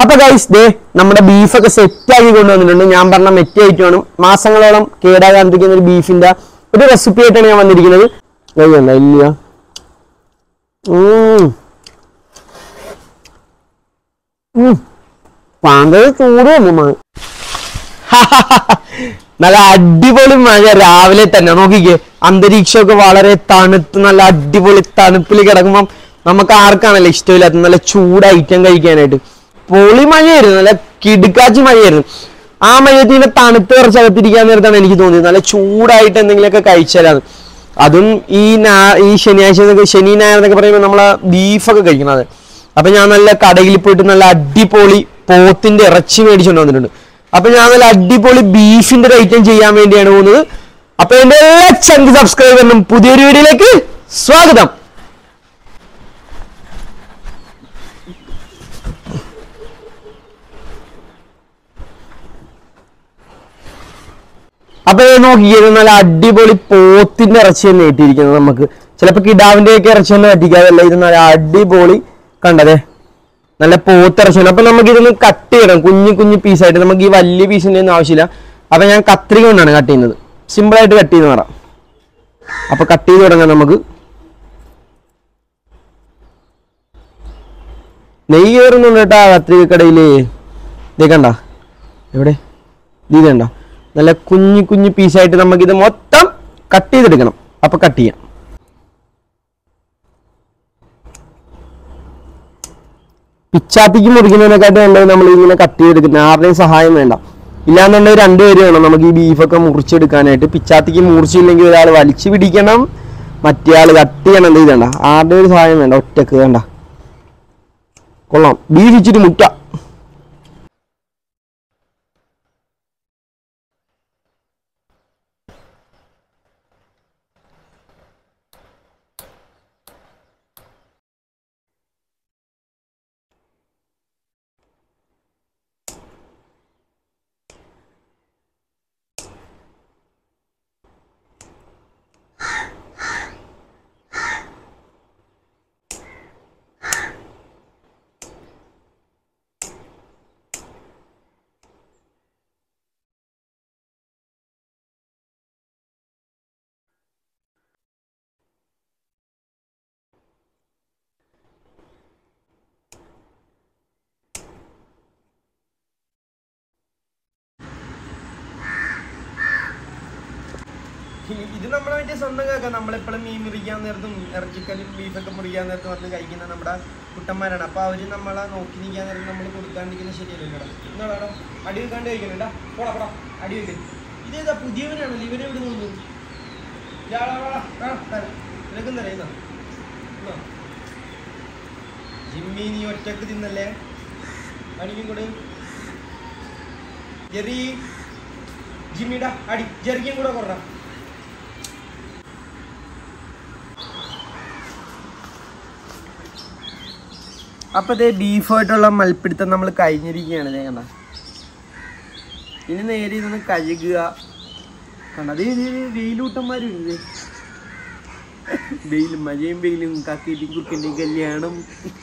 അപ്പൊ ഗൈസ് ദേ നമ്മുടെ ബീഫൊക്കെ സെറ്റാക്കി കൊണ്ടുവന്നിട്ടുണ്ട്. ഞാൻ പറഞ്ഞ മെറ്റി ആയിട്ടാണ് മാസങ്ങളോളം കേടാകാണ്ടിരിക്കുന്ന ഒരു ബീഫിന്റെ ഒരു റെസിപ്പി ആയിട്ടാണ് ഞാൻ വന്നിരിക്കുന്നത്. ഇല്ല പാന്തത് ചൂട് വന്നു. നല്ല അടിപൊളി മഴ രാവിലെ തന്നെ. നോക്കിക്കേ, അന്തരീക്ഷമൊക്കെ വളരെ തണുത്ത് നല്ല അടിപൊളി തണുപ്പിൽ കിടക്കുമ്പം നമുക്ക് ആർക്കാണല്ലോ ഇഷ്ടമില്ലാത്ത നല്ല ചൂട് ഐറ്റം കഴിക്കാനായിട്ട്. പൊളി മഴയായിരുന്നു, നല്ല കിടുക്കാച്ചി മഴയായിരുന്നു. ആ മഴയത്തിന്റെ തണുത്ത് കുറച്ച് അകത്തിരിക്കാൻ നേരത്താണ് എനിക്ക് തോന്നിയത് നല്ല ചൂടായിട്ട് എന്തെങ്കിലുമൊക്കെ കഴിച്ചാലാണ്. അതും ഈ ശനിയാഴ്ച ശനി ഞായർ എന്നൊക്കെ പറയുമ്പോൾ നമ്മളെ ബീഫൊക്കെ കഴിക്കുന്നത്. അപ്പൊ ഞാൻ നല്ല കടയിൽ പോയിട്ട് നല്ല അടിപൊളി പോത്തിന്റെ ഇറച്ചി മേടിച്ചുകൊണ്ട് വന്നിട്ടുണ്ട്. അപ്പൊ ഞാൻ നല്ല അടിപൊളി ബീഫിന്റെ ഒരു ഐറ്റം ചെയ്യാൻ വേണ്ടിയാണ് പോകുന്നത്. അപ്പൊ എന്റെ എല്ലാ ചങ്ക് സബ്സ്ക്രൈബറിനും പുതിയൊരു വീഡിയോയിലേക്ക് സ്വാഗതം. അപ്പൊ നോക്കിയത് നല്ല അടിപൊളി പോത്തിന്റെ ഇറച്ചി തന്നെ ഏറ്റിരിക്കുന്നത്. നമുക്ക് ചിലപ്പോ കിടാവിന്റെ ഒക്കെ ഇറച്ചി തന്നെ പറ്റിക്കാതല്ല, ഇത് നല്ല അടിപൊളി കണ്ടതേ നല്ല പോത്തിറച്ചിയാണ്. അപ്പൊ നമുക്ക് ഇതൊന്ന് കട്ട് ചെയ്യണം കുഞ്ഞു കുഞ്ഞു പീസായിട്ട്. നമുക്ക് ഈ വലിയ പീസിന്റെ ഒന്നും ആവശ്യമില്ല. അപ്പൊ ഞാൻ കത്രിക കൊണ്ടാണ് കട്ട് ചെയ്യുന്നത്, സിമ്പിൾ ആയിട്ട് കട്ട് ചെയ്ത് മാറാം. അപ്പൊ കട്ട് ചെയ്ത് തുടങ്ങാം. നമുക്ക് നെയ്യ് കയറുന്നുണ്ട് കേട്ടാ കത്രിക കടയില്. ഇതേക്കണ്ട എവിടെ ഇതേണ്ട നല്ല കുഞ്ഞു കുഞ്ഞു പീസായിട്ട് നമുക്കിത് മൊത്തം കട്ട് ചെയ്തെടുക്കണം. അപ്പൊ കട്ട് ചെയ്യാം. പിച്ചാത്തിക്ക് മുറിക്കുന്നതിനെക്കാട്ടും നല്ലത് നമ്മൾ ഇങ്ങനെ കട്ട് ചെയ്തെടുക്കുന്നത്. ആരുടെയും സഹായം വേണ്ട. ഇല്ലാന്നുണ്ടെങ്കിൽ രണ്ടുപേര് വേണം നമുക്ക് ഈ ബീഫൊക്കെ മുറിച്ചെടുക്കാനായിട്ട്. പിച്ചാത്തിക്ക് മുറിച്ചില്ലെങ്കിൽ ഒരാൾ വലിച്ചു പിടിക്കണം, മറ്റേ ആൾ കട്ട് ചെയ്യണം. എന്ത് ചെയ്തണ്ട, ആരുടെ ഒരു സഹായം വേണ്ട, ഒറ്റക്ക് വേണ്ട. കൊള്ളാം, ബീഫ് ഇച്ചിരി മുറ്റ. ഇത് നമ്മളെ വേണ്ടി സ്വന്തം കേൾക്കാം. നമ്മളെപ്പോഴും മീൻ മുറിക്കാൻ നേരത്തും ഇറച്ചിക്കല്ലും ബീഫൊക്കെ മുറിക്കാൻ നേരത്തും വന്ന് കഴിക്കുന്ന നമ്മുടെ കുട്ടന്മാരാണ്. അപ്പൊ അവര് നമ്മളെ നോക്കി നിൽക്കാൻ നേരത്ത് നമ്മൾ കൊടുക്കാണ്ടിരിക്കുന്നത് ശരിയല്ലല്ലോ. എന്നാടാ അടി വെക്കാണ്ട് കഴിക്കണേട്ടാ, പോടാ പോടാ അടി വെക്കൽ. ഇതേതാ പുതിയവനാണല്ലോ, ഇവനെ ഇവിടെ നോക്കുന്നു. നിനക്കും തരയുന്ന ജിമ്മി, നീ ഒറ്റക്ക് തിന്നല്ലേ? അടിക്കും കൂടെ ജെറി, ജിമ്മിടാ അടി, ജെറിക്കും കൂടെ കൊറ. അപ്പൊ ഇതേ ബീഫായിട്ടുള്ള മൽപ്പിടുത്തം നമ്മൾ കഴിഞ്ഞിരിക്കുകയാണ്. കണ്ട, ഇനി നേരെ ഇതൊന്ന് കഴുകുക. കണ്ടത് വെയിലൂട്ടന്മാരും ഇല്ലേ, വെയിലും മഴയും വെയിലും കാക്കിയിട്ടും കുറുക്കിൻ്റെയും കല്യാണം.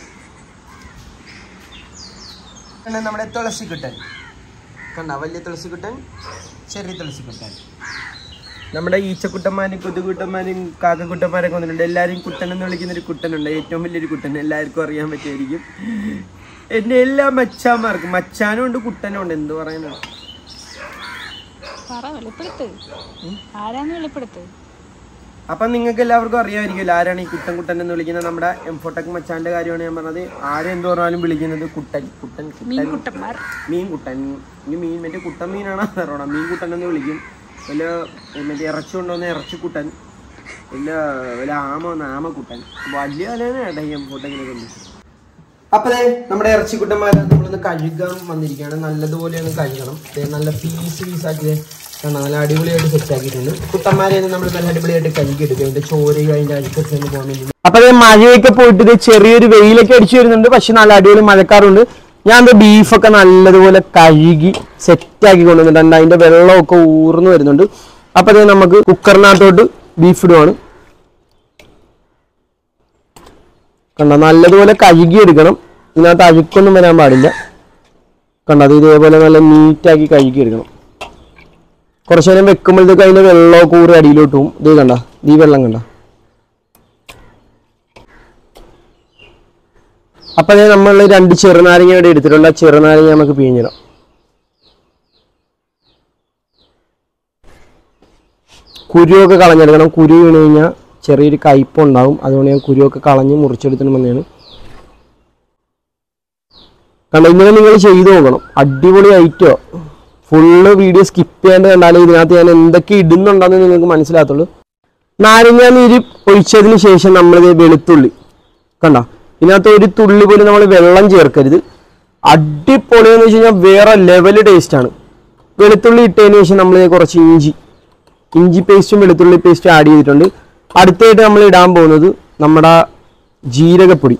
നമ്മുടെ തുളസിക്കുട്ടൻ കണ്ട, വലിയ തുളസിക്കുട്ടൻ, ചെറിയ തുളസിക്കുട്ടൻ. നമ്മുടെ ഈച്ചക്കുട്ടന്മാരും കൊതുകുട്ടന്മാരും കാക്കക്കുട്ടന്മാരൊക്കെ വന്നിട്ടുണ്ട്. എല്ലാവരും കുട്ടൻ എന്ന് വിളിക്കുന്നൊരു കുട്ടനുണ്ട്, ഏറ്റവും വലിയൊരു കുട്ടൻ. എല്ലാവർക്കും അറിയാൻ പറ്റുമായിരിക്കും. എന്റെ എല്ലാ മച്ചാന്മാർക്കും, മച്ചാനും ഉണ്ട് കുട്ടനും ഉണ്ട്. എന്ത് പറയാനാണ്? അപ്പൊ നിങ്ങൾക്ക് എല്ലാവർക്കും അറിയാമായിരിക്കുമല്ലോ ആരാണ് ഈ കുട്ടൻ കുട്ടൻ എന്ന് വിളിക്കുന്നത്. നമ്മുടെ എംഫോട്ടക് മച്ചാന്റെ കാര്യമാണ് ഞാൻ പറഞ്ഞത്. ആരെന്ത് പറഞ്ഞാലും വിളിക്കുന്നത് കുട്ടൻ കുട്ടൻ കുട്ടൻ മീൻ കുട്ടൻ. ഇനി മീൻ മറ്റേ കുട്ടൻ മീനാണ് അറിയണം, മീൻ കുട്ടൻ എന്ന് വിളിക്കും. വല്ല മറ്റേ ഇറച്ചി കൊണ്ടുവന്ന ഇറച്ചിക്കുട്ടൻ, വല്ല ആമ വന്ന ആമക്കുട്ടൻ. വലിയ വിലയാണ് ഈ എംഫോട്ടക്കിനെ കൊണ്ട്. അപ്പൊ നമ്മുടെ ഇറച്ചിക്കുട്ടന്മാരെ നമ്മളൊന്ന് കഴുകാൻ വന്നിരിക്കുകയാണ്. നല്ലതുപോലെയാണ് കഴുകണം. നല്ല പീസാക്കി നല്ല അടിപൊളിയായിട്ട് സെറ്റ് ആക്കിയിട്ടുണ്ട്. കുട്ടന്മാരെ നമ്മൾ നല്ല അടിപൊളിയായിട്ട് കഴുകിയെടുക്കും. അതിന്റെ ചോരയും അതിന്റെ അഴുക്കൊക്കെ ഒന്ന് പോകാൻ വേണ്ടി. അപ്പൊ മഴയൊക്കെ പോയിട്ട് ചെറിയൊരു വെയിലൊക്കെ അടിച്ചു വരുന്നുണ്ട്. പക്ഷെ നല്ല അടിപൊളി മഴക്കാറുണ്ട്. ഞാൻ ബീഫൊക്കെ നല്ലതുപോലെ കഴുകി സെറ്റാക്കി കൊണ്ടുവന്നിട്ടുണ്ട്. അതിന്റെ വെള്ളമൊക്കെ ഊർന്നു വരുന്നുണ്ട്. അപ്പൊ നമുക്ക് കുക്കറിനകത്തോട്ട് ബീഫ് ഇടുവാണ്. കണ്ട, നല്ലതുപോലെ കഴുകി എടുക്കണം. ഇതിനകത്ത് അഴുക്കൊന്നും വരാൻ പാടില്ല. കണ്ട അത് ഇതേപോലെ നല്ല നീറ്റാക്കി കഴുകിയെടുക്കണം. കുറച്ചു നേരം വെക്കുമ്പോഴത്തേക്ക് അതിൻ്റെ വെള്ളമൊക്കെ കൂറി അടിയിലോട്ട് പോകും. ഇത് കണ്ട ഈ വെള്ളം കണ്ട. അപ്പം അതേ നമ്മൾ 2 ചെറുനാരങ്ങ ഇവിടെ എടുത്തിട്ടുണ്ട്. ആ ചെറുനാരങ്ങ നമുക്ക് പിഴിഞ്ഞിടാം. കുരുവൊക്കെ കളഞ്ഞെടുക്കണം. കുരു വീണ് കഴിഞ്ഞാൽ ചെറിയൊരു കയ്പുണ്ടാവും. അതുകൊണ്ട് ഞാൻ കുരുവൊക്കെ കളഞ്ഞ് മുറിച്ചെടുത്തിട്ട് വന്നതാണ്. കണ്ട ഇങ്ങനെ നിങ്ങൾ ചെയ്തു നോക്കണം. അടിപൊളി ഐറ്റോ. ഫുള്ള് വീഡിയോ സ്കിപ്പ് ചെയ്യാണ്ട് കണ്ടാലും ഇതിനകത്ത് ഞാൻ എന്തൊക്കെ ഇടുന്നുണ്ടെന്ന് നിങ്ങൾക്ക് മനസ്സിലാകത്തുള്ളൂ. നാരങ്ങ നീര് ഒഴിച്ചതിന് ശേഷം നമ്മളിത് വെളുത്തുള്ളി കണ്ട ഇതിനകത്ത് ഒരു തുള്ളി പോലും നമ്മൾ വെള്ളം ചേർക്കരുത്. അടിപൊളിയെന്ന് വെച്ച് കഴിഞ്ഞാൽ വേറെ ലെവല് ടേസ്റ്റാണ്. വെളുത്തുള്ളി ഇട്ടതിന് ശേഷം നമ്മൾ കുറച്ച് ഇഞ്ചി പേസ്റ്റും വെളുത്തുള്ളി പേസ്റ്റും ആഡ് ചെയ്തിട്ടുണ്ട്. അടുത്തായിട്ട് നമ്മൾ ഇടാൻ പോകുന്നത് നമ്മുടെ ജീരകപ്പൊടി.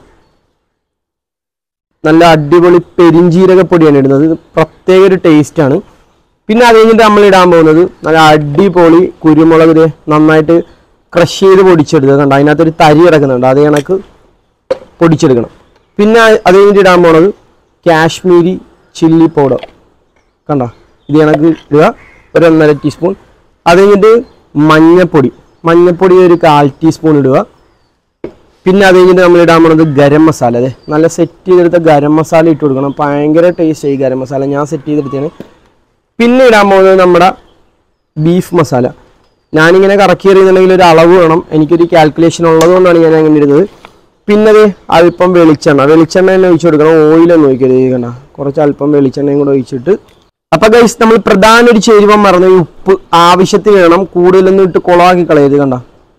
നല്ല അടിപൊളി പെരിഞ്ജീരകപ്പൊടിയാണ് ഇടുന്നത്. ഇത് പ്രത്യേക ഒരു ടേസ്റ്റാണ്. പിന്നെ അത് കഴിഞ്ഞിട്ട് നമ്മൾ ഇടാൻ പോകുന്നത് നല്ല അടിപൊളി കുരുമുളക് നന്നായിട്ട് ക്രഷ് ചെയ്ത് പൊടിച്ചെടുത്തത് കണ്ട. അതിനകത്തൊരു തരി കിടക്കുന്നുണ്ട്. അത് കണക്ക് പൊടിച്ചെടുക്കണം. പിന്നെ അത് കഴിഞ്ഞിട്ട് ഇടാൻ പോകുന്നത് കാശ്മീരി ചില്ലി പൗഡർ കണ്ട. ഇത് കണക്ക് ഇടുക, ഒരു 1.5 ടീസ്പൂൺ. അത് കഴിഞ്ഞിട്ട് മഞ്ഞപ്പൊടി ഒരു 1/4 ടീസ്പൂൺ ഇടുക. പിന്നെ അത് കഴിഞ്ഞിട്ട് നമ്മൾ ഇടാൻ പോകുന്നത് ഗരം മസാല. അതെ നല്ല സെറ്റ് ചെയ്തെടുത്ത ഗരം മസാല ഇട്ട് കൊടുക്കണം. ഭയങ്കര ടേസ്റ്റ് ആയി ഗരം മസാല. ഞാൻ സെറ്റ് ചെയ്തെടുത്താണ്. പിന്നെ ഇടാൻ പോകുന്നത് നമ്മുടെ ബീഫ് മസാല. ഞാനിങ്ങനെ കറക്കി എറിയുന്നുണ്ടെങ്കിൽ ഒരു അളവ് വേണം. എനിക്കൊരു കാൽക്കുലേഷൻ ഉള്ളതുകൊണ്ടാണ് ഞാൻ അങ്ങനെ ഇടുന്നത്. പിന്നെ അല്പം വെളിച്ചെണ്ണ തന്നെ ഒഴിച്ചു കൊടുക്കണം. ഓയിലൊന്നും ഒഴിക്കരുത്. കണ്ട കുറച്ച് അല്പം വെളിച്ചെണ്ണയും കൂടെ ഒഴിച്ചിട്ട്. അപ്പം ഗൈസ് നമ്മൾ പ്രധാന ഒരു ചേരുവ മറന്നു. ഈ ഉപ്പ് ആവശ്യത്തിന് വേണം. കൂടുതലൊന്നും ഇട്ട് കുളമാക്കി കളയരുത്. കണ്ട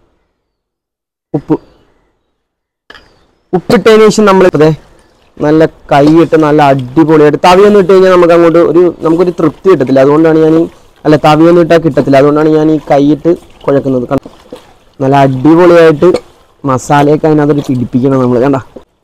ഉപ്പിട്ടതിന് ശേഷം നമ്മൾ നല്ല കൈയിട്ട് നല്ല അടിപൊളിയായിട്ട് തവിയൊന്നും ഇട്ട് കഴിഞ്ഞാൽ നമുക്കൊരു തൃപ്തി കിട്ടത്തില്ല. അതുകൊണ്ടാണ് തവിയൊന്നും ഇട്ടാൽ കിട്ടത്തില്ല. അതുകൊണ്ടാണ് ഞാൻ ഈ കൈയിട്ട് കുഴക്കുന്നത്. നല്ല അടിപൊളിയായിട്ട് മസാലയൊക്കെ അതിനകത്തോട്ട് പിടിപ്പിക്കണം നമ്മൾ. കണ്ട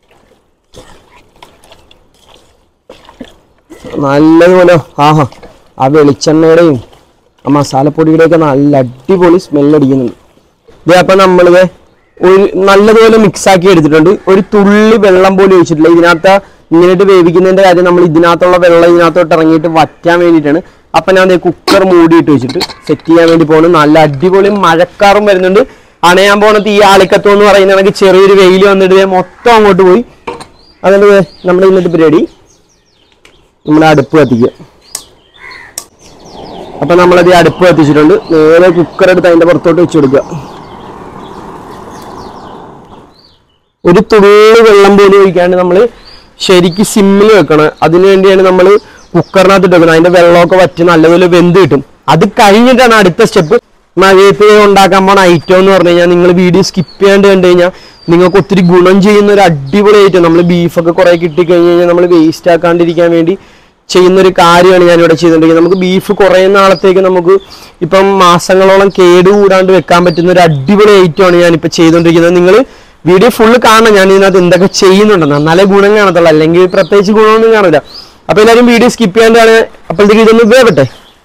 നല്ലതുപോലെ ആ വെളിച്ചെണ്ണയുടെയും ആ മസാലപ്പൊടിയുടെയൊക്കെ നല്ല അടിപൊളി സ്മെല്ലടിക്കുന്നുണ്ട്. ഇത് അപ്പം നമ്മളിത് ഒരു നല്ലതുപോലെ മിക്സാക്കി എടുത്തിട്ടുണ്ട്. ഒരു തുള്ളി വെള്ളം പോലും ഒഴിച്ചിട്ടില്ല. ഇതിനകത്ത് ഇങ്ങനെയിട്ട് വേവിക്കുന്നതിൻ്റെ കാര്യം നമ്മൾ ഇതിനകത്തുള്ള വെള്ളം ഇതിനകത്തോട്ട് ഇറങ്ങിയിട്ട് വറ്റാൻ വേണ്ടിയിട്ടാണ്. അപ്പം ഞാൻ കുക്കർ മൂടിയിട്ട് വെച്ചിട്ട് സെറ്റ് ചെയ്യാൻ വേണ്ടി പോകുന്നത്. നല്ല അടിപൊളി മഴക്കാറും വരുന്നുണ്ട്. അണയാൻ പോണത് ഈ ആളിക്കത്തോ എന്ന് പറയുന്നതാണെങ്കിൽ ചെറിയൊരു വെയിൽ വന്നിട്ട് മൊത്തം അങ്ങോട്ട് പോയി. അതുകൊണ്ട് നമ്മുടെ ഇന്നത്തെ പരിപാടി നമ്മുടെ അടുപ്പ് കത്തിക്കുക. അപ്പം നമ്മളത് അടുപ്പ് കത്തിച്ചിട്ടുണ്ട്. നേരെ കുക്കർ എടുത്ത് അതിൻ്റെ പുറത്തോട്ട് വെച്ച് കൊടുക്കുക. ഒരു തുള്ളി വെള്ളം പോലും ഒഴിക്കാണ്ട് നമ്മൾ ശരിക്കും സിമ്മിൽ വെക്കണം. അതിനുവേണ്ടിയാണ് നമ്മൾ കുക്കറിനകത്ത് ഇട്ട് അതിൻ്റെ വെള്ളമൊക്കെ വറ്റി നല്ലപോലെ വെന്ത് കിട്ടും. അത് കഴിഞ്ഞിട്ടാണ് അടുത്ത സ്റ്റെപ്പ്. മഴയത്ത് ഉണ്ടാക്കാൻ പോണ ഐറ്റം എന്ന് പറഞ്ഞു കഴിഞ്ഞാൽ നിങ്ങൾ വീഡിയോ സ്കിപ്പ് ചെയ്യാണ്ട് കണ്ടു കഴിഞ്ഞാൽ നിങ്ങൾക്ക് ഒത്തിരി ഗുണം ചെയ്യുന്ന ഒരു അടിപൊളി ഐറ്റം. നമ്മൾ ബീഫൊക്കെ കുറേ കിട്ടിക്കഴിഞ്ഞ് കഴിഞ്ഞാൽ നമ്മൾ വേസ്റ്റ് ആക്കാണ്ടിരിക്കാൻ വേണ്ടി ചെയ്യുന്നൊരു കാര്യമാണ് ഞാനിവിടെ ചെയ്തിട്ടുണ്ടെങ്കിൽ. നമുക്ക് ബീഫ് കുറേ നാളത്തേക്ക് നമുക്ക് ഇപ്പം മാസങ്ങളോളം കേടുകൂടാണ്ട് വെക്കാൻ പറ്റുന്ന ഒരു അടിപൊളി ഐറ്റമാണ് ഞാനിപ്പോൾ ചെയ്തുകൊണ്ടിരിക്കുന്നത്. നിങ്ങൾ വീഡിയോ ഫുള്ള് കാണണം. ഞാൻ ഇതിനകത്ത് എന്തൊക്കെ ചെയ്യുന്നുണ്ടെന്ന്. നല്ല ഗുണം കാണത്തുള്ളൂ, അല്ലെങ്കിൽ പ്രത്യേകിച്ച് ഗുണമൊന്നും കാണില്ല. അപ്പോൾ എല്ലാവരും വീഡിയോ സ്കിപ്പ് ചെയ്യാണ്ടാണ്. അപ്പോഴത്തേക്ക് ഇതൊന്ന് വേവട്ടെ.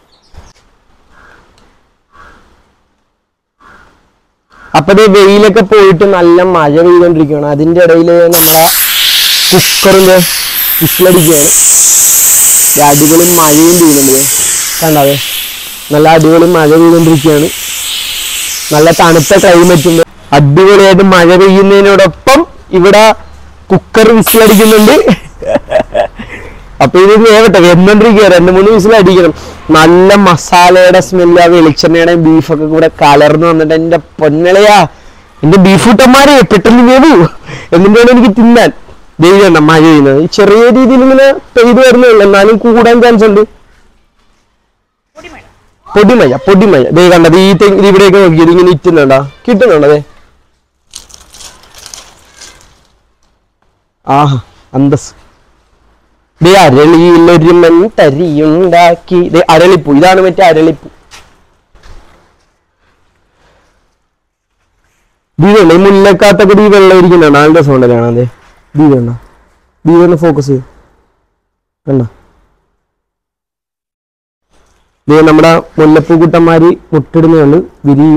അപ്പോൾ ഈ വെയിലൊക്കെ പോയിട്ട് നല്ല മഴ പെയ്തുകൊണ്ടിരിക്കുകയാണ്. അതിൻ്റെ ഇടയിൽ നമ്മളെ കുക്കറിൻ്റെ വിസിലടിക്കുകയാണ്. അടിപൊളി മഴയും പെയ്യുന്നുണ്ട്. കണ്ടാവേ നല്ല അടിപൊളി മഴ പെയ്തുകൊണ്ടിരിക്കുകയാണ്. നല്ല തണുത്ത ക്ലൈമറ്റുണ്ട്. അടിപൊളിയായിട്ട് മഴ പെയ്യുന്നതിനോടൊപ്പം ഇവിടെ കുക്കർ വിസിലടിക്കുന്നുണ്ട്. അപ്പൊ ഇത് വേവട്ടെ, വെന്നുകൊണ്ടിരിക്കുക. 2-3 വിസിലടിക്കണം. നല്ല മസാലയുടെ സ്മെല്ല്, ആ വെളിച്ചെണ്ണയുടെ ബീഫൊക്കെ കൂടെ കലർന്ന് വന്നിട്ട് എൻ്റെ പൊന്നളയാ, എൻ്റെ ബീഫ് കൂട്ടന്മാരെ പെട്ടെന്ന് വേവൂ എന്നിട്ടാണ് എനിക്ക് തിന്നാൻ. ദൈവം മഴ പെയ്യുന്നത് ചെറിയ രീതിയിൽ ഇങ്ങനെ പെയ്തു വരുന്നുള്ളൂ, എന്നാലും കൂടാൻ ചാൻസ് ഉണ്ട്. പൊടിമഴ ദേ കണ്ടത്. ഇവിടെയൊക്കെ നോക്കിയത് ഇങ്ങനെ ഇറ്റുന്നുണ്ടോ, കിട്ടുന്നുണ്ടോ? അതെ ആഹാ അന്തസ്. അരളിയിലൊരു മൺതരിയുണ്ടാക്കി. അരളിപ്പൂ, ഇതാണ് മറ്റേ അരളിപ്പൂ. ദീപുണ്ട് ഈ മുല്ലക്കാത്തൊക്കെ ഈ വെള്ളം ഇരിക്കുന്നുണ്ടോ? നല്ല രസമുണ്ടല്ലേ കാണാൻ. അതെ ദീപ ഫോക്കസ് ചെയ്യും കണ്ടോ. നമ്മുടെ മുല്ലപ്പൂ കുട്ടന്മാര് മുട്ടിടുന്നുണ്ട്, വിരിയും.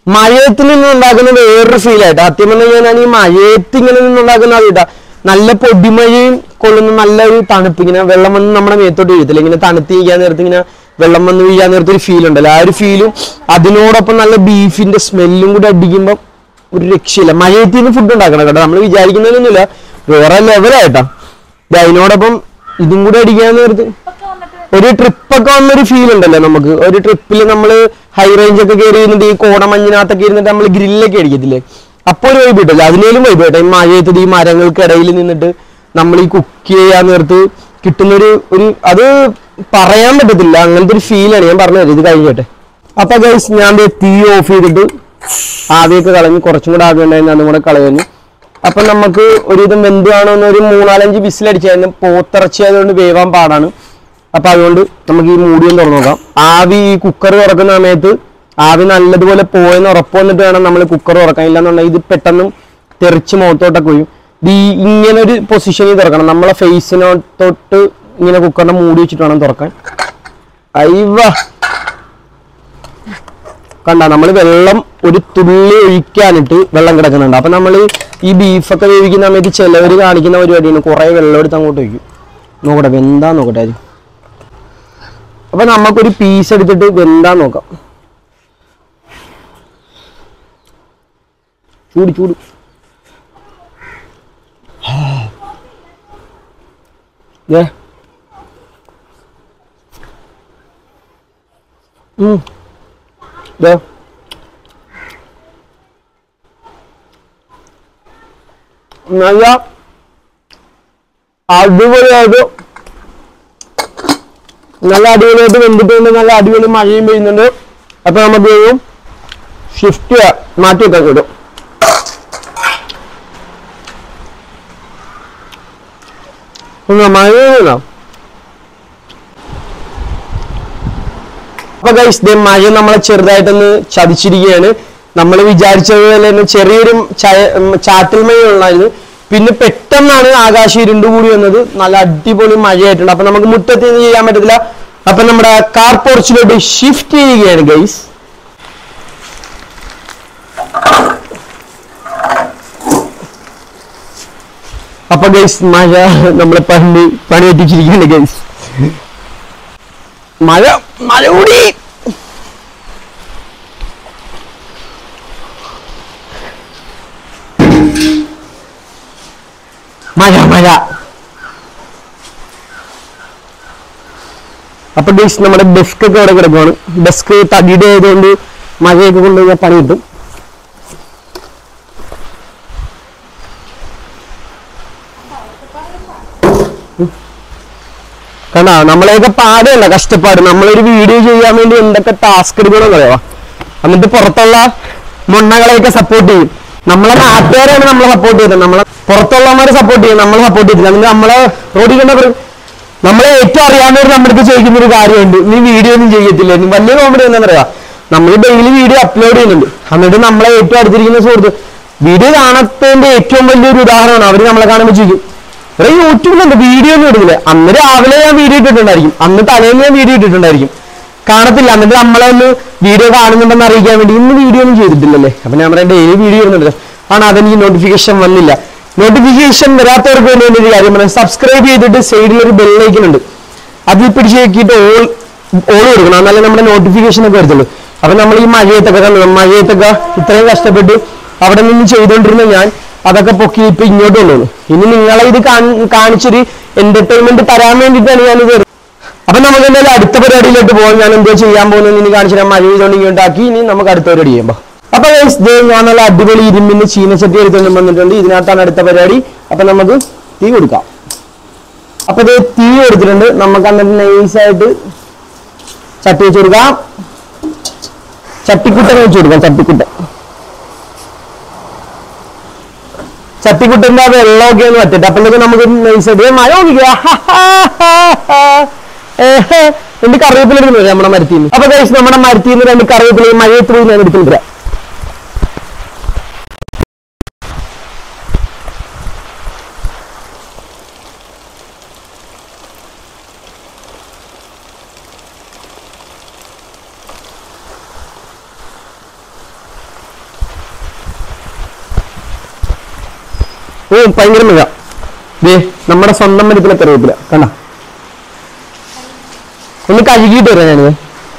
മഴയത്തിൽ നിന്നുണ്ടാക്കുന്ന വേറൊരു ഫീലായിട്ട് സത്യം പറഞ്ഞു കഴിഞ്ഞാൽ ഈ മഴയത്ത് ഇങ്ങനെ നിന്നുണ്ടാക്കുന്ന അതിട്ടാ നല്ല പൊടിമഴയും കൊള്ളുന്ന നല്ലൊരു തണുപ്പ് ഇങ്ങനെ വെള്ളം വന്ന് നമ്മുടെ മേത്തോട്ട് വീഴത്തില്ല ഇങ്ങനെ തണുത്ത് വീഴാൻ നേരത്ത് ഇങ്ങനെ വെള്ളം വന്ന് വീഴാൻ നേരത്തെ ഒരു ഫീൽ ഉണ്ടല്ലോ ആ ഒരു ഫീലും അതിനോടൊപ്പം നല്ല ബീഫിന്റെ സ്മെല്ലും കൂടി അടിക്കുമ്പോൾ ഒരു രക്ഷയില്ല. മഴയത്തിൽ നിന്ന് ഫുഡ് ഉണ്ടാക്കണം കേട്ടോ, നമ്മൾ വിചാരിക്കുന്നതൊന്നുമില്ല, വേറെ ലെവലായിട്ടാ. അതിനോടൊപ്പം ഇതും കൂടി അടിക്കാൻ നേരത്ത് ഒരു ട്രിപ്പൊക്കെ വന്നൊരു ഫീൽ ഉണ്ടല്ലോ നമുക്ക്. ഒരു ട്രിപ്പിൽ നമ്മൾ ഹൈ റേഞ്ച് ഒക്കെ കയറി ഇരുന്നിട്ട് ഈ കോടമഞ്ഞിനകത്തൊക്കെ ഇരുന്നിട്ട് നമ്മൾ ഗ്രില്ലൊക്കെ അടിക്കത്തില്ലേ, അപ്പോൾ ഒരു വൈബ് കിട്ടില്ല. അതിനേലും വൈബ് കേട്ടോ ഈ മഴയത്ത് ഈ മരങ്ങൾക്കിടയിൽ നിന്നിട്ട് നമ്മൾ ഈ കുക്ക് ചെയ്യാൻ നേരത്ത് കിട്ടുന്നൊരു അത് പറയാൻ പറ്റത്തില്ല, അങ്ങനത്തെ ഒരു ഫീലാണ്. ഞാൻ പറഞ്ഞു തരാം ഇത് കഴിഞ്ഞിട്ട്. അപ്പൊ ഗൈസ് ഞാൻ തീ ഓഫ് ചെയ്തിട്ട് ആദ്യമൊക്കെ കളഞ്ഞ് കുറച്ചും കൂടെ ആദ്യമുണ്ടായിരുന്നു അതും കൂടെ കളഞ്ഞു. അപ്പൊ നമുക്ക് ഒരുവിധം വെന്തുവാണോ എന്നൊരു 3-4 വിസിലടിച്ചായിരുന്നു. പോത്തിറച്ചി ആയതുകൊണ്ട് വേവാൻ പാടാണ്. അപ്പൊ അതുകൊണ്ട് നമുക്ക് ഈ മൂടിയും തുറന്നു നോക്കാം. ആവി ഈ കുക്കർ തുറക്കുന്ന സമയത്ത് ആവി നല്ലതുപോലെ പോയെന്ന് ഉറപ്പ് വന്നിട്ട് വേണം നമ്മൾ കുക്കർ തുറക്കാൻ. ഇല്ലാന്നുണ്ടെങ്കിൽ ഇത് പെട്ടെന്ന് തെറിച്ച് മുഖത്തോട്ടൊക്കെ പോയും. ഇത് ഇങ്ങനെ ഒരു പൊസിഷനിൽ തുറക്കണം, നമ്മളെ ഫേസിനോട്ട് ഇങ്ങനെ കുക്കറിന്റെ മൂടി വെച്ചിട്ട് വേണം തുറക്കാൻ. അയ്യവ കണ്ട നമ്മൾ വെള്ളം ഒരു തുള്ളി ഒഴിക്കാനിട്ട് വെള്ളം കിടക്കുന്നുണ്ട്. അപ്പൊ നമ്മൾ ഈ ബീഫൊക്കെ വേവിക്കുന്ന സമയത്ത് ചിലവർ കാണിക്കുന്ന പരിപാടിയാണ്, കുറെ വെള്ളം എടുത്ത് അങ്ങോട്ട് ഒഴിക്കും. നോക്കട്ടെ വെന്താ നോക്കട്ടെ അത്. അപ്പൊ നമുക്കൊരു പീസ് എടുത്തിട്ട് വെന്താ നോക്കാം. ചൂട് ചൂട് നല്ല അടിപൊളിയായിട്ട് വെന്തിട്ടുണ്ട്. നല്ല അടിപൊളി മഴയും പെയ്യുന്നുണ്ട്. അപ്പൊ നമുക്ക് ഷിഫ്റ്റ് മാറ്റി വെക്കാൻ കിട്ടും. മഴ അപ്പൊ ഗൈസ് മഴ നമ്മളെ ചെറുതായിട്ടൊന്ന് ചതിച്ചിരിക്കുകയാണ്. നമ്മൾ വിചാരിച്ചതുപോലെ തന്നെ ചെറിയൊരു ചാറ്റൽ മഴ ഉള്ളായിരുന്നു. പിന്നെ പെട്ടെന്നാണ് ആകാശം ഇരുണ്ടുകൂടി വന്നത്. നല്ല അടിപൊളി മഴയായിട്ടുണ്ട്. അപ്പൊ നമുക്ക് മുറ്റത്ത് നിന്ന് ചെയ്യാൻ പറ്റത്തില്ല. അപ്പൊ നമ്മുടെ കാർ പോർച്ചിലോട്ട് ഷിഫ്റ്റ് ചെയ്യുകയാണ് ഗൈസ്. അപ്പൊ ഗൈസ് മഴ നമ്മളെ പണി എത്തിച്ചിരിക്കുകയാണ് ഗൈസ്. മഴ കൂടി മഴ. അപ്പൊ ഗൈസ് നമ്മുടെ ഡെസ്ക് ഒക്കെ അവിടെ കിടക്കുവാണ്. ഡെസ്ക് തടിയുടെ ആയതുകൊണ്ട് മഴയൊക്കെ കൊണ്ടുപോയി പണി കിട്ടും. കണ്ടാ നമ്മളെയൊക്കെ പാടല്ല കഷ്ടപ്പാട്. നമ്മളൊരു വീഡിയോ ചെയ്യാൻ വേണ്ടി എന്തൊക്കെ ടാസ്ക് എടുക്കണമെന്ന് പറയാ. എന്നിട്ട് പുറത്തുള്ള മൊണ്ണകളെയൊക്കെ സപ്പോർട്ട് ചെയ്യും. നമ്മളെ നാട്ടുകാരാണ് നമ്മളെ സപ്പോർട്ട് ചെയ്തത്. നമ്മളെ പുറത്തുള്ളവന്മാരെ സപ്പോർട്ട് ചെയ്യും, നമ്മളെ സപ്പോർട്ട് ചെയ്തില്ല. എന്നിട്ട് നമ്മളെ റോഡിൽ കണ്ട നമ്മളെ ഏറ്റവും അറിയാവുന്നവർ നമ്മുടെ ചോദിക്കുന്ന ഒരു കാര്യമുണ്ട്, നീ വീഡിയോ ഒന്നും ചെയ്യത്തില്ല. വലിയ കോമഡി എന്താ പറയാ, നമ്മൾ ഡെയിലി വീഡിയോ അപ്ലോഡ് ചെയ്യുന്നുണ്ട്. എന്നിട്ട് നമ്മളെ ഏറ്റവും അടുത്തിരിക്കുന്ന സുഹൃത്ത് വീഡിയോ കാണാത്തതിന്റെ ഏറ്റവും വലിയൊരു ഉദാഹരണമാണ്. അവര് നമ്മളെ കാണുമ്പോൾ ചോദിക്കും, ഇവിടെ യൂട്യൂബിലുണ്ട് വീഡിയോ ഒന്നും ഇടുന്നില്ല. അന്ന് രാവിലെ ഞാൻ വീഡിയോ ഇട്ടിട്ടുണ്ടായിരിക്കും, അന്ന് തലേന്ന് ഞാൻ വീഡിയോ ഇട്ടിട്ടുണ്ടായിരിക്കും, കാണത്തില്ല. എന്നിട്ട് നമ്മളെ ഒന്ന് വീഡിയോ കാണുന്നുണ്ടെന്ന് അറിയിക്കാൻ വേണ്ടി ഇന്ന് വീഡിയോ ഒന്നും ചെയ്തിട്ടില്ലല്ലേ. അപ്പൊ ഞാൻ പറയാം ഡെയിലി വീഡിയോ ഇടുന്നുണ്ട്. ആണ് അതെനിക്ക് നോട്ടിഫിക്കേഷൻ വന്നില്ല. നോട്ടിഫിക്കേഷൻ വരാത്തവർക്ക് വേണ്ടി ഒരു കാര്യം പറയാം, സബ്സ്ക്രൈബ് ചെയ്തിട്ട് സൈഡിലൊരു ബെല്ലൈക്കൺ ഉണ്ട്, അതിൽ പിടിച്ച് നോക്കിയിട്ട് ഓൾ കൊടുക്കണം, എന്നാലേ നമ്മുടെ നോട്ടിഫിക്കേഷൻ ഒക്കെ വരത്തുള്ളൂ. അപ്പൊ നമ്മൾ ഈ മഴയത്തൊക്കെ ഇത്രയും കഷ്ടപ്പെട്ട് അവിടെ നിന്ന് ചെയ്തുകൊണ്ടിരുന്ന ഞാൻ അതൊക്കെ പൊക്കി ഇപ്പൊ ഇങ്ങോട്ട് കൊണ്ടുവന്നു. ഇനി നിങ്ങളെ ഇത് കാണിച്ചൊരു എന്റർടൈൻമെന്റ് തരാൻ വേണ്ടിയിട്ടാണ് ഞാനിത്. അപ്പൊ നമുക്ക് എന്തായാലും അടുത്ത പരിപാടിയിലോട്ട് പോകാം. ഞാൻ എന്തോ ചെയ്യാൻ പോകുന്നത് ഇനി കാണിച്ചു തരാം. മഴ ചെയ്തുകൊണ്ട് ഇങ്ങോട്ടാക്കി ഇനി നമുക്ക് അടുത്ത പരിപാടി ചെയ്യുമ്പോ. അപ്പൊ ഞാൻ നല്ല അടിപൊളി ഇരുമ്പിന്റെ ചീനച്ചട്ടി എടുത്തുകൊണ്ട് വന്നിട്ടുണ്ട്. ഇതിനകത്താണ് അടുത്ത പരിപാടി. അപ്പൊ നമുക്ക് തീ കൊടുക്കാം. അപ്പൊ ഇത് തീ കൊടുത്തിട്ടുണ്ട്. നമുക്ക് എന്നിട്ട് നൈസായിട്ട് ചട്ടി വെച്ച് കൊടുക്കാം. ചട്ടിക്കുട്ടനെ വെച്ച് കൊടുക്കാം. ചട്ടിക്കുട്ടന്റെ അത് വെള്ളമൊക്കെ ഒന്ന് വറ്റിട്ട് അപ്പോഴേക്ക് നമുക്ക് നൈസായിട്ട് മഴ നോക്കിക്കുക. രണ്ട് കറിവേപ്പില എടുക്കുന്നില്ല നമ്മുടെ മരത്തിന്ന്. അപ്പൊ കഴിച്ച് നമ്മുടെ മരത്തിന്ന് 2 കറിവേപ്പില മഴയത്ത് പോയി ഞാൻ എടുക്കുന്നില്ല. ഓ ഭയങ്കര മഴ. നമ്മുടെ സ്വന്തം മരത്തിലെ കറിവേപ്പില കണ്ട. ഒന്ന് കഴുകിയിട്ട് വരാം ഞാനിത്.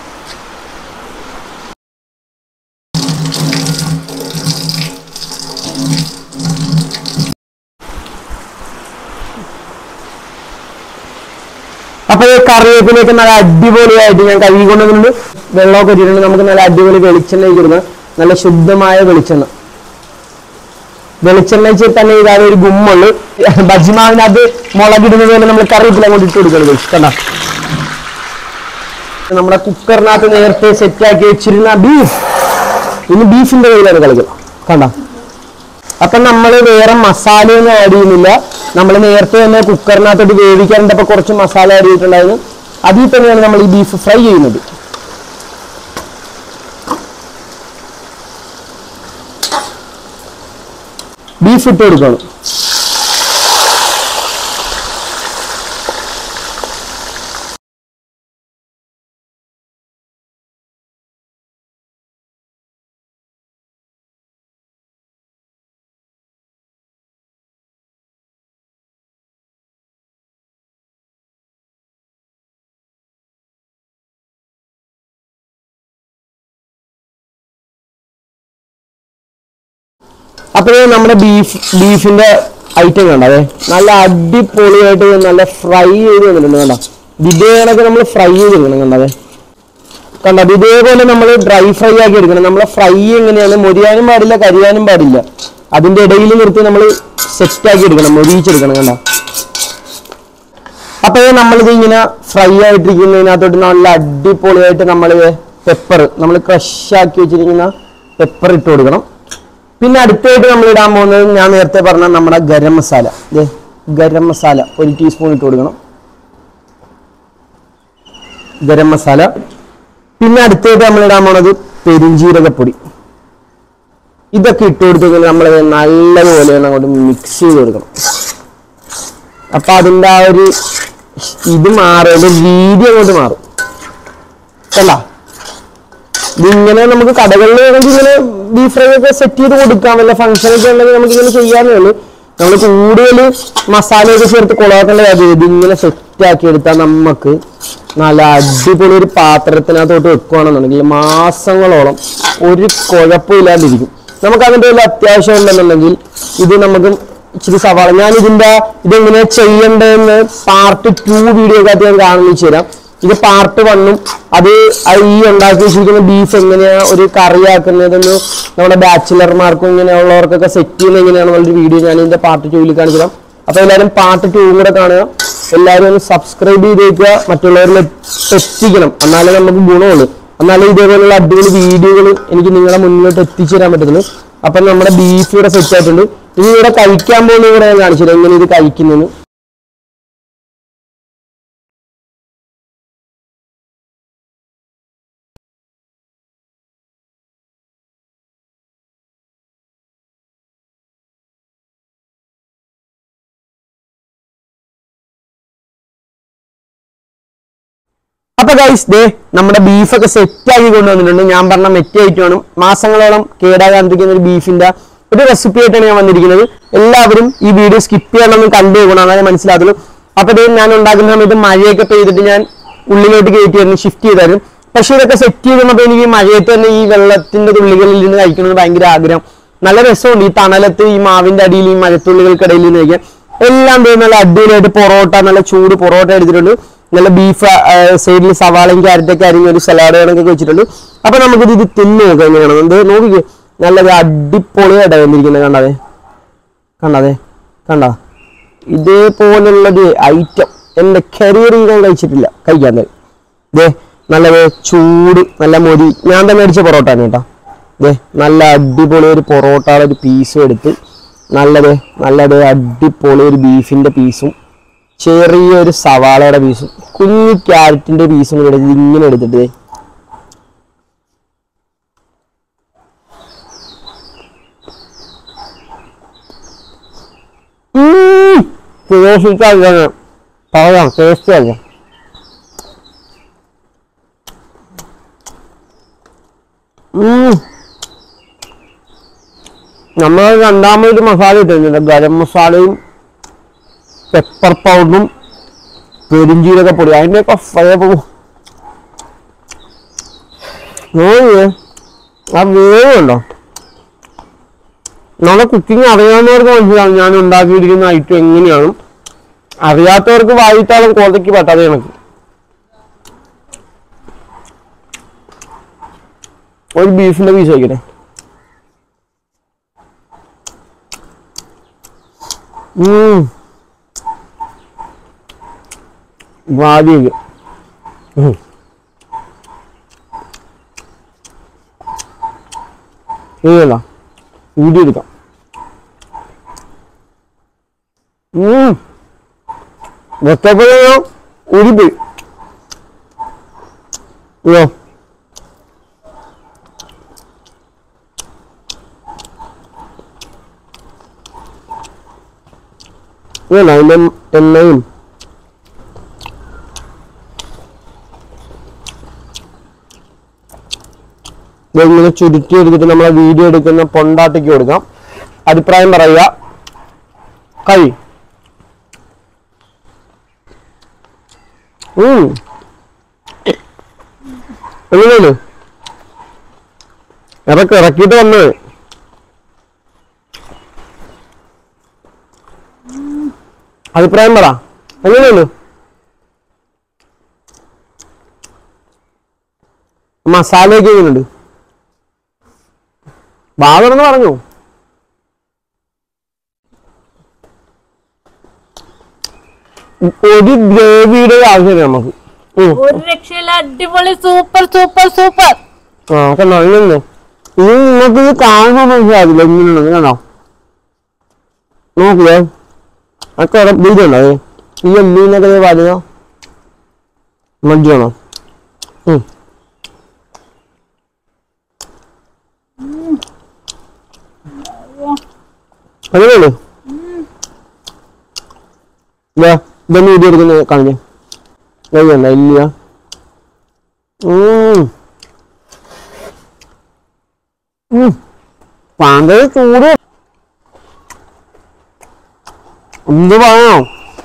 അപ്പൊ ഈ കറിവേപ്പിലേക്ക് നല്ല അടിപൊളിയായിട്ട് ഞാൻ കഴുകി കൊണ്ടുവന്നിട്ടുണ്ട്. വെള്ളമൊക്കെ വെച്ചിട്ടുണ്ട്. നമുക്ക് നല്ല അടിപൊളി വെളിച്ചെണ്ണ കൊടുക്കുന്ന നല്ല ശുദ്ധമായ വെളിച്ചെണ്ണ. വെളിച്ചെണ്ണ വെച്ചിട്ട് തന്നെ ഇതാതെ ഒരു ഗുമ്മുള്ളു. ബജിമാവിനകത്ത് മുളകിടുന്നത് പോലെ നമ്മൾ കറിവേപ്പില അങ്ങോട്ട് ഇട്ട് കൊടുക്കുന്നത് കണ്ട. നമ്മുടെ കുക്കറിനകത്ത് നേരത്തെ സെറ്റാക്കി വെച്ചിരുന്ന ബീഫ് ഇനി ബീഫിന്റെ കയ്യിലാണ് കളിക്കുക കണ്ട. അപ്പൊ നമ്മൾ വേറെ മസാലയൊന്നും ആഡ് ചെയ്യുന്നില്ല. നമ്മൾ നേരത്തെ തന്നെ കുക്കറിനകത്തോട്ട് വേവിക്കാനുണ്ടപ്പോൾ കുറച്ച് മസാല ആഡ് ചെയ്തിട്ടുണ്ടായിരുന്നു. അതിൽ തന്നെയാണ് നമ്മൾ ഈ ബീഫ് ഫ്രൈ ചെയ്യുന്നത്. ബീഫ് ഇട്ട് കൊടുക്കണം. അപ്പോഴേ നമ്മുടെ ബീഫിന്റെ ഐറ്റം കണ്ടേ നല്ല അടിപൊളിയായിട്ട് നല്ല ഫ്രൈ ചെയ്ത് വന്നിട്ടുണ്ട് കണ്ട. ഇതേതൊക്കെ നമ്മൾ ഫ്രൈ ചെയ്തെടുക്കണം കണ്ടേ കണ്ട. ഇതേപോലെ നമ്മൾ ഡ്രൈ ഫ്രൈ ആക്കി എടുക്കണം. നമ്മളെ ഫ്രൈ എങ്ങനെയാണ് മൊരിയാനും പാടില്ല കരിയാനും പാടില്ല. അതിന്റെ ഇടയിൽ നിർത്തി നമ്മൾ സെറ്റാക്കി എടുക്കണം, മൊരിയിച്ചെടുക്കണം കണ്ട. അപ്പോഴേ നമ്മളിത് ഇങ്ങനെ ഫ്രൈ ആയിട്ടിരിക്കുന്നതിനകത്തോട്ട് നല്ല അടിപൊളിയായിട്ട് നമ്മൾ പെപ്പർ നമ്മൾ ക്രഷ് ആക്കി വെച്ചിരിക്കുന്ന പെപ്പർ ഇട്ട് കൊടുക്കണം. പിന്നെ അടുത്തായിട്ട് നമ്മൾ ഇടാൻ പോകുന്നത് ഞാൻ നേരത്തെ പറഞ്ഞ നമ്മുടെ ഗരം മസാല. ഗരം മസാല 1 ടീസ്പൂൺ ഇട്ട് കൊടുക്കണം. ഗരം മസാല. പിന്നെ അടുത്തായിട്ട് നമ്മൾ ഇടാൻ പോകുന്നത് പെരിഞ്ജീരകപ്പൊടി. ഇതൊക്കെ ഇട്ട് കൊടുത്തെങ്കിൽ നമ്മൾ നല്ലതുപോലെ അങ്ങോട്ട് മിക്സ് ചെയ്ത് കൊടുക്കണം. അപ്പൊ അതിൻ്റെ ആ ഒരു ഇത് മാറും, രീതി അങ്ങോട്ട് മാറും അല്ല. ഇതിങ്ങനെ നമുക്ക് കടകളിൽ വേണമെങ്കിൽ ഇങ്ങനെ ബീഫ് ഫ്രൈ ഒക്കെ സെറ്റ് ചെയ്ത് കൊടുക്കാം. വല്ല ഫംഗ്ഷനൊക്കെ ഉണ്ടെങ്കിൽ നമുക്ക് ഇങ്ങനെ ചെയ്യാനേ ഉള്ളൂ. നമ്മൾ കൂടുതൽ മസാലയൊക്കെ ചേർത്ത് കൊളാക്കേണ്ട കാര്യം ഇതിങ്ങനെ സെറ്റാക്കി എടുത്താൽ നമുക്ക് നല്ല അടിപൊളി ഒരു പാത്രത്തിനകത്തോട്ട് വെക്കുകയാണെന്നുണ്ടെങ്കിൽ മാസങ്ങളോളം ഒരു കുഴപ്പമില്ലാണ്ടിരിക്കും. നമുക്ക് അതിൻ്റെ ഒരു അത്യാവശ്യം ഉണ്ടെന്നുണ്ടെങ്കിൽ ഇത് നമുക്ക് ഇച്ചിരി സവാള ഞാൻ ഇതെങ്ങനെ ചെയ്യേണ്ടതെന്ന് പാർട്ട് 2 വീഡിയോ ഒക്കെ ഞാൻ കാണിച്ചു തരാം. ഇത് പാർട്ട് 1ഉം അത് ഈ ഉണ്ടാക്കി വെച്ചിരിക്കുന്ന ബീഫ് എങ്ങനെയാ ഒരു കറിയാക്കുന്നതെന്ന് നമ്മുടെ ബാച്ചിലർമാർക്കും ഇങ്ങനെയുള്ളവർക്കൊക്കെ സെറ്റ് ചെയ്യുന്നത് എങ്ങനെയാണെന്നുള്ളൊരു വീഡിയോ ഞാൻ ഇതിന്റെ പാർട്ട് 2ൽ കാണിച്ചു തരാം. അപ്പൊ എല്ലാവരും പാർട്ട് 2 കൂടെ കാണുക. എല്ലാവരും ഒന്ന് സബ്സ്ക്രൈബ് ചെയ്ത് വെക്കുക, മറ്റുള്ളവരിൽ എത്തിക്കണം. എന്നാലേ നമുക്ക് ഗുണമുള്ളൂ. എന്നാലേ ഇതേപോലുള്ള അടിപൊളി വീഡിയോകൾ എനിക്ക് നിങ്ങളുടെ മുന്നിലോട്ട് എത്തിച്ചു തരാൻ പറ്റുള്ളൂ. അപ്പൊ നമ്മുടെ ബീഫ് ഇവിടെ സെറ്റ് ആയിട്ടുണ്ട്. ഇനി ഇവിടെ കഴിക്കാൻ പോകുന്ന കൂടെ ഞാൻ കാണിച്ചു തരാം എങ്ങനെ ഇത് കഴിക്കുന്നതെന്ന്. അപ്പൊ ഗൈസ് നമ്മുടെ ബീഫൊക്കെ സെറ്റ് ആക്കി കൊണ്ടുവന്നിട്ടുണ്ട്. ഞാൻ പറഞ്ഞ മെറ്റി ഐറ്റമാണ്. മാസങ്ങളോളം കേടാകാണ്ടിരിക്കുന്ന ഒരു ബീഫിന്റെ ഒരു റെസിപ്പി ആയിട്ടാണ് ഞാൻ വന്നിരിക്കുന്നത്. എല്ലാവരും ഈ വീഡിയോ സ്കിപ്പ് ചെയ്യണമെന്ന് കണ്ടു പോകണം, അതായത് മനസ്സിലാക്കുള്ളൂ. അപ്പൊ ഞാൻ ഉണ്ടാക്കുന്ന സമയത്ത് മഴയൊക്കെ പെയ്തിട്ട് ഞാൻ ഉള്ളിലോട്ട് കയറ്റിയായിരുന്നു, ഷിഫ്റ്റ് ചെയ്തായിരുന്നു. പക്ഷെ ഇതൊക്കെ സെറ്റ് ചെയ്തപ്പോൾ എനിക്ക് മഴയത്ത് തന്നെ ഈ വെള്ളത്തിന്റെ തുള്ളികളിൽ നിന്ന് കഴിക്കണമെന്ന് ഭയങ്കര ആഗ്രഹം. നല്ല രസമുണ്ട് ഈ തണലത്ത് ഈ മാവിന്റെ അടിയിൽ ഈ മഴത്തുള്ളികൾക്കിടയിൽ നിന്ന് കഴിക്കാൻ. എല്ലാം നല്ല അടിപൊളിയായിട്ട് പൊറോട്ട, നല്ല ചൂട് പൊറോട്ട എടുത്തിട്ടുണ്ട്. നല്ല ബീഫ് സൈഡിൽ സവാളയും ക്യാരറ്റൊക്കെ അരിഞ്ഞ ഒരു സലാഡ് കണക്കൊക്കെ വെച്ചിട്ടുണ്ട്. അപ്പൊ നമുക്കിത് തിന്നു നോക്കാം എങ്ങനെയാണ്. എന്ത് നോക്കിക്കേ, നല്ലത് അടിപൊളിയായിട്ടാണ് വന്നിരിക്കുന്നത്. കണ്ട ഇതേപോലുള്ളൊരു ഐറ്റം എന്റെ കരിയറിൽ ഞാൻ കഴിച്ചിട്ടില്ല. കഴിക്കാൻ നല്ലത് ചൂട് നല്ല മൊരി ഞാൻ തന്നെ മേടിച്ച പൊറോട്ടയാണ് കേട്ടോ. നല്ല അടിപൊളി ഒരു പൊറോട്ടയുടെ ഒരു പീസും എടുത്ത് നല്ലത് അടിപൊളി ഒരു ബീഫിന്റെ പീസും ചെറിയൊരു സവാളയുടെ പീസും കുഞ്ഞു ക്യാരറ്റിന്റെ പീസും കൂടെ ഇങ്ങനെ എടുത്തിട്ട് പറയാം ടേസ്റ്റ് ആക്കാം. നമ്മൾ രണ്ടാമതൊരു മസാല ഇട്ടിട്ടുണ്ട്, ഗരം മസാലയും പെപ്പർ പൗഡറും പെരിഞ്ചീരക പൊടി, അതിൻ്റെയൊക്കെ ഫ്ലേവർ. ആ വേവുണ്ടോ? നമ്മളെ കുക്കിംഗ് അറിയാവുന്നവർക്ക് മനസ്സിലാവും ഞാൻ ഉണ്ടാക്കിയിരിക്കുന്ന ഐറ്റം എങ്ങനെയാണ്. അറിയാത്തവർക്ക് വായിത്താലും കോതയ്ക്ക് പറ്റാതെ കണക്ക്. ഒരു ബീഫിന്റെ പീസ് വയ്ക്കട്ടെ. വാദിക്ക് ഇല്ല ഊടിയെടുക്കാം. വെച്ചപ്പോഴോ ഊടിപ്പോയി. അയ്യോ അതിന്റെ എണ്ണയും ഇങ്ങനെ ചുരുട്ടി എടുത്തിട്ട് നമ്മളെ വീഡിയോ എടുക്കുന്ന പൊണ്ടാട്ടിക്ക് കൊടുക്കാം. അഭിപ്രായം പറയുക. കഴി എങ്ങനെയാണ് ഇറക്കിയിട്ട് വന്നത്? അഭിപ്രായം പറ, എങ്ങനെയാണ്? മസാലയൊക്കെ എങ്ങനെയുണ്ട്? ബാധറെന്ന് പറഞ്ഞു. ഒരു ഗ്രേവിയുടെ ആവശ്യമില്ല നമുക്ക്. ഒരു രക്ഷയില്ല, അടിപൊളി, സൂപ്പർ സൂപ്പർ സൂപ്പർ. കണ്ടോ ഇങ്ങനെ ഇത് നിങ്ങൾക്ക് ഇത് കാണാൻ മനസ്സിലാവില്ല എങ്ങനെയുള്ളത്. കണ്ടോ നോക്കിയേ, അതൊക്കെ ഇതുണ്ടോ ഈ എല്ലീനൊക്കെ പറഞ്ഞോ മജ്ജാണോ? അങ്ങനെയുള്ളൂ. ഇതൊന്നും വീഡിയോ എടുക്കുന്നത് കാണിക്കാം. കഴിയണ്ട ഇല്ല. പാന്തേ ചൂട് എന്ത് പറയണോ?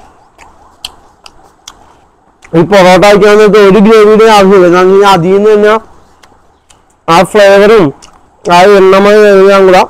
ഈ പൊറോട്ട വയ്ക്കാന്നിട്ട് ഒരു ഗ്രേവിയുടെ ആവശ്യമില്ല. കാരണം അതിൽ നിന്ന് തന്നെ ആ ഫ്ലേവറും ആ എണ്ണമയം എഴുതാൻ കൂടാ.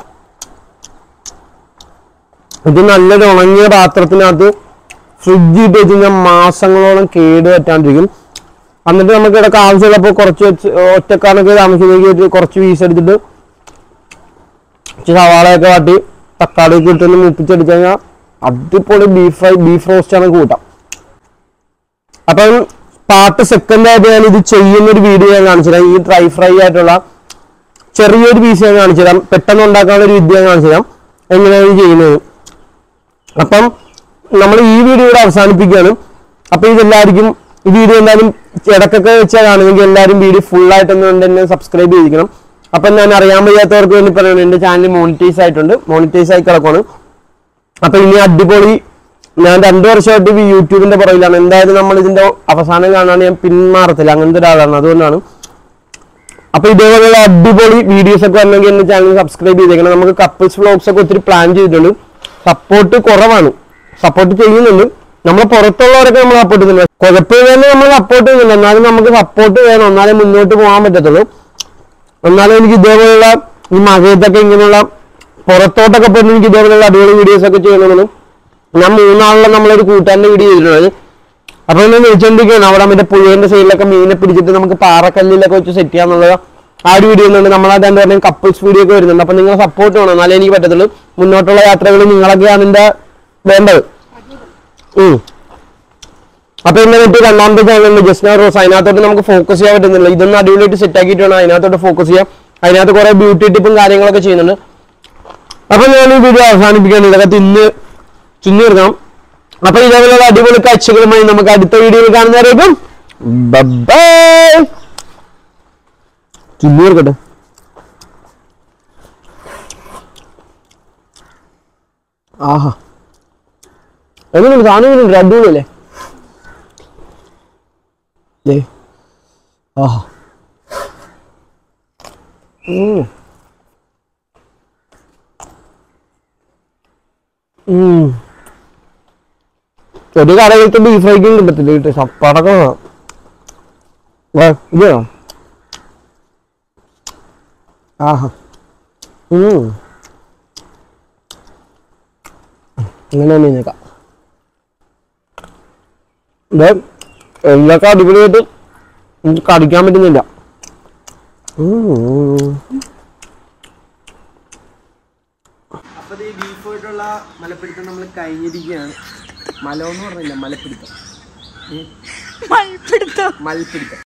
ഇത് നല്ലൊരു ഉണങ്ങിയ പാത്രത്തിനകത്ത് ഫ്രിഡ്ജ് ഇട്ട് വെച്ച് കഴിഞ്ഞാൽ മാസങ്ങളോളം കേട് പറ്റാണ്ടിരിക്കും. എന്നിട്ട് നമുക്ക് ഇടയ്ക്ക് ആവശ്യമുള്ളപ്പോൾ കുറച്ച് ഒറ്റക്കാരനൊക്കെ താമസിക്കുന്നതിലേക്ക് കുറച്ച് പീസ് എടുത്തിട്ട് സവാളയൊക്കെ വാട്ടി തക്കാളിയൊക്കെ ഇട്ടൊന്ന് മുപ്പിച്ചെടുത്ത് കഴിഞ്ഞാൽ അടിപൊളി ബീഫ് റോസ്റ്റാണ് കൂട്ടാം. അപ്പം പാർട്ട് സെക്കൻഡ് ആയിട്ട് ഞാൻ ഇത് ചെയ്യുന്നൊരു വീഡിയോ ഞാൻ കാണിച്ചു തരാം. ഈ ഡ്രൈ ഫ്രൈ ആയിട്ടുള്ള ചെറിയൊരു പീസ് ഞാൻ കാണിച്ചു തരാം. പെട്ടെന്ന് ഉണ്ടാക്കാനുള്ള ഒരു വിദ്യ ഞാൻ കാണിച്ചു തരാം എങ്ങനെയാണ് ചെയ്യുന്നത്. അപ്പം നമ്മൾ ഈ വീഡിയോ ഇവിടെ അവസാനിപ്പിക്കുകയാണ്. അപ്പൊ ഇതെല്ലാവർക്കും ഈ വീഡിയോ എന്തായാലും ഇടക്കൊക്കെ വെച്ചാൽ കാണുമെങ്കിൽ എല്ലാവരും വീഡിയോ ഫുള്ളായിട്ടൊന്ന് തന്നെ സബ്സ്ക്രൈബ് ചെയ്തിരിക്കണം. അപ്പം ഞാൻ അറിയാൻ വയ്യാത്തവർക്ക് വേണ്ടി പറയുന്നത് എൻ്റെ ചാനൽ മോണിറ്റൈസ് ആയിട്ടുണ്ട്, മോണിറ്റൈസ് ആയി കിടക്കുകയാണ്. അപ്പൊ ഇനി അടിപൊളി ഞാൻ 2 വർഷമായിട്ട് യൂട്യൂബിന്റെ പുറകിലാണ്. എന്തായാലും നമ്മൾ ഇതിന്റെ അവസാനം കാണാൻ ഞാൻ പിന്മാറത്തില്ല, അങ്ങനത്തെ ഒരാളാണ്, അതുകൊണ്ടാണ്. അപ്പൊ ഇതേപോലെയുള്ള അടിപൊളി വീഡിയോസ് ഒക്കെ വന്നെങ്കിൽ എന്റെ ചാനൽ സബ്സ്ക്രൈബ് ചെയ്തേക്കണം. നമുക്ക് കപ്പിൾസ് വ്ലോഗ്സ് ഒക്കെ ഒത്തിരി പ്ലാൻ ചെയ്തിട്ടുണ്ട്. സപ്പോർട്ട് കുറവാണ്, സപ്പോർട്ട് ചെയ്യുന്നുണ്ട്. നമ്മൾ പുറത്തുള്ളവരൊക്കെ നമ്മൾ സപ്പോർട്ട് ചെയ്യുന്നുണ്ട്. കുഴപ്പമില്ലെന്ന് നമ്മൾ സപ്പോർട്ട് ചെയ്യുന്നുണ്ട്. എന്നാലും നമുക്ക് സപ്പോർട്ട് വേണം, എന്നാലേ മുന്നോട്ട് പോകാൻ പറ്റത്തുള്ളൂ. എന്നാലും എനിക്ക് ഇതേപോലെയുള്ള ഈ മഴയത്തൊക്കെ ഇങ്ങനെയുള്ള പുറത്തോട്ടൊക്കെ പോയിട്ട് എനിക്ക് ഇതേപോലെയുള്ള അടിപൊളി വീഡിയോസ് ഒക്കെ ചെയ്യണമെന്ന് ഞാൻ 3 നാളിലും നമ്മളൊരു കൂട്ടാൻ്റെ വീഡിയോ ചെയ്തിട്ടുള്ളത്. അപ്പൊ ഞാൻ ചോദിച്ചോണ്ടിരിക്കുകയാണ് അവിടെ മറ്റേ പുഴേന്റെ സൈഡിലൊക്കെ മീനെ പിടിച്ചിട്ട് നമുക്ക് പാറക്കല്ലിലൊക്കെ വെച്ച് സെറ്റ് ചെയ്യാന്നുള്ളത്. ആ ഒരു വീഡിയോ ഉണ്ട്. നമ്മളത് എന്താ പറയുക കപ്പിൾസ് വീഡിയോ ഒക്കെ വരുന്നുണ്ട്. അപ്പൊ നിങ്ങൾ സപ്പോർട്ട് വേണം, എന്നാലേ എനിക്ക് പറ്റത്തുള്ളൂ. മുന്നോട്ടുള്ള യാത്രകൾ നിങ്ങളൊക്കെയാണ് എൻ്റെ വേണ്ടത്. അപ്പൊ എന്നെ പറ്റി രണ്ടാമത്തെ ചാനലുണ്ട് ജസ്ന റോസ്. അതിനകത്തോട്ട് നമുക്ക് ഫോക്കസ് ചെയ്യാൻ പറ്റുന്നില്ല. ഇതൊന്നും അടിപൊളിയായിട്ട് സെറ്റ് ആക്കിയിട്ട് വേണം അതിനകത്തോട്ട് ഫോക്കസ് ചെയ്യാം. അതിനകത്ത് കുറെ ബ്യൂട്ടി ടിപ്പും കാര്യങ്ങളൊക്കെ ചെയ്യുന്നുണ്ട്. അപ്പൊ ഞാൻ ഈ വീഡിയോ അവസാനിപ്പിക്കാൻ ഇതൊക്കെ തിന്ന് തീർക്കാം. അപ്പൊ ഇതേപോലെയുള്ള അടിപൊളി കാഴ്ചകളുമായി നമുക്ക് അടുത്ത വീഡിയോയിൽ കാണുന്നവരേക്കും ബൈ. തീർക്കട്ടെ. ആഹാ എങ്ങനെയുണ്ട് സാധനം? അടിപൊളിയല്ലേ? ആഹാ ഒരു കടയിലത്തെ ബീഫ് ഫ്രൈക്കും കിട്ടത്തില്ല കിട്ടും സപ്പാടൊക്കെ ഇതോ ആഹാ അങ്ങനെ മീനേക്കാം എല്ലൊക്കെ അടിപൊളിയായിട്ട് എനിക്ക് കടിക്കാൻ പറ്റുന്നില്ല അപ്പൊ ഈ ബീഫായിട്ടുള്ള മലപ്പിടുത്തം നമ്മൾ കഴിഞ്ഞിരിക്കുകയാണ്. മലമെന്ന് പറഞ്ഞില്ല, മലപ്പിടുത്തം. മൽപ്പിടുത്തം.